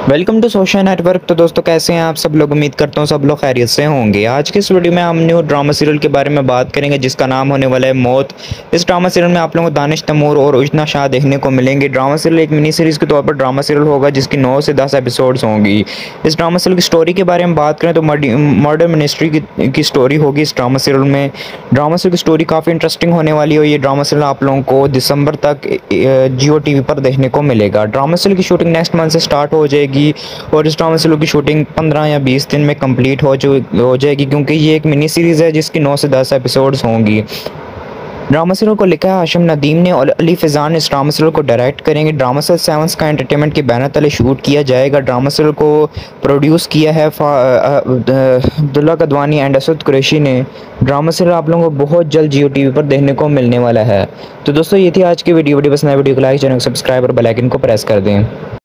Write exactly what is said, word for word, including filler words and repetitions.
Welcome to social network. तो दोस्तों कैसे हैं आप सब लोग। उम्मीद करता हूँ सब लोग खैरियत से होंगे। आज के इस वीडियो में हम न्यू ड्रामा सीरियल के बारे में बात करेंगे जिसका नाम होने वाला है मौत। इस ड्रामा सीरियल में आप लोगों को दानिश तैमूर और उजना शाह देखने को मिलेंगे। ड्रामा सीरियल एक मिनी सीरीज़ के तौर पर ड्रामा सीरियल होगा जिसकी नौ से दस एपिसोड्स होंगी। इस ड्रामा सीरियल की स्टोरी के बारे में बात करें तो मर्डर मिनिस्ट्री की, की स्टोरी होगी इस ड्रामा सीरियल में। ड्रामा सीरियल की स्टोरी काफ़ी इंटरेस्टिंग होने वाली है। ये ड्रामा सीरियल आप लोगों को दिसंबर तक जियो टीवी पर देखने को मिलेगा। ड्रामा सीरियल की शूटिंग नेक्स्ट मंथ से स्टार्ट हो जाएगी और इस ड्रामा सीरियल की शूटिंग पंद्रह या बीस दिन में कंप्लीट हो हो जाएगी क्योंकि ये एक मिनी सीरीज़ है जिसकी नौ से दस एपिसोड्स होंगी। ड्रामा सीरियल को लिखा है हाशिम नदीम ने और अली फैज़ान इस ड्रामा सीरियल को डायरेक्ट करेंगे। Drama serial seven sky entertainment के बैनर तले शूट किया जाएगा। ड्रामा सीरियल को प्रोड्यूस किया है अब्दुल्ला कदवानी एंड असद कुरैशी ने। ड्रामा सीरियल आप लोगों को बहुत जल्द जियो टीवी पर देखने को मिलने वाला है। तो दोस्तों ये थी आज की वीडियो वीडियो पसंद है वीडियो को लाइक चैनल को सब्सक्राइब और बेल आइकन को प्रेस कर दें।